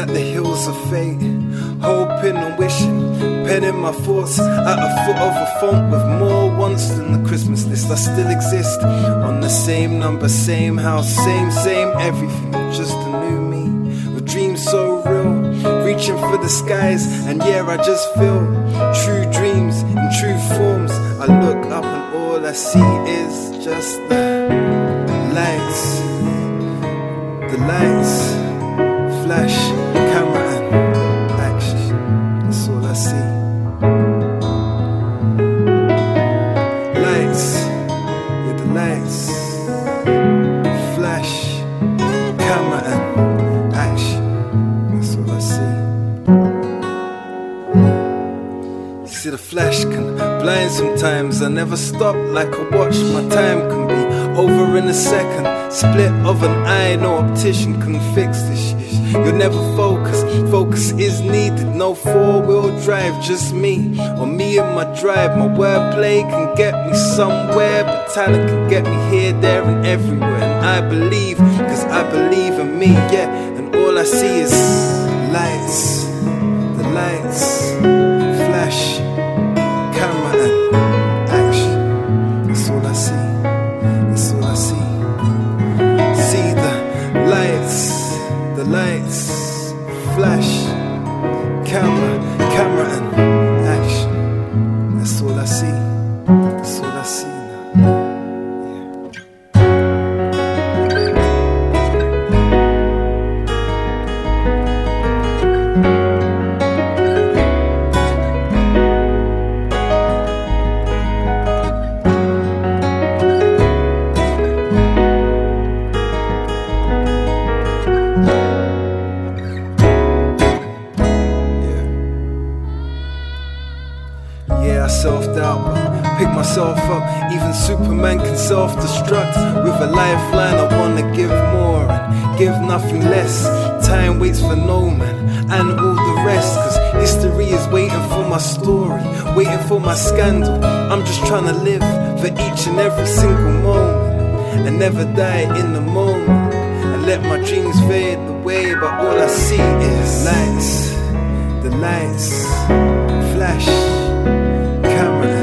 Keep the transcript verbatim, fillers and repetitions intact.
at the hills of fate, hoping and wishing, penning my thoughts at the foot of a font with more wants than the Christmas list. I still exist on the same number, same house, same, same everything, just a new me, with dreams so real, reaching for the skies, and yeah, I just feel true dreams in true forms. I look up and all I see is just the lights, the lights, flash, camera and action, that's all I see. Lights, yeah, the lights, flash, camera and action, that's all I see. See, the flash can blind sometimes, I never stop like a watch, my time can be over in a second, split of an eye, no optician can fix this shit. You'll never focus, focus is needed, no four-wheel drive, just me, or me and my drive. My wordplay can get me somewhere, but talent can get me here, there and everywhere. And I believe, cause I believe in me, yeah. And all I see is lights, the lights, flash, camera and action, that's all I see. That's all I see. See the lights, the lights, flash, camera, camera and action. That's all I see. That's all I see now. Yeah, I self-doubt, but pick myself up. Even Superman can self-destruct. With a lifeline, I wanna give more and give nothing less. Time waits for no man and all the rest, cause history is waiting for my story, waiting for my scandal. I'm just trying to live for each and every single moment, and never die in the moment, and let my dreams fade away. But all I see is lights, the lights, flash, camera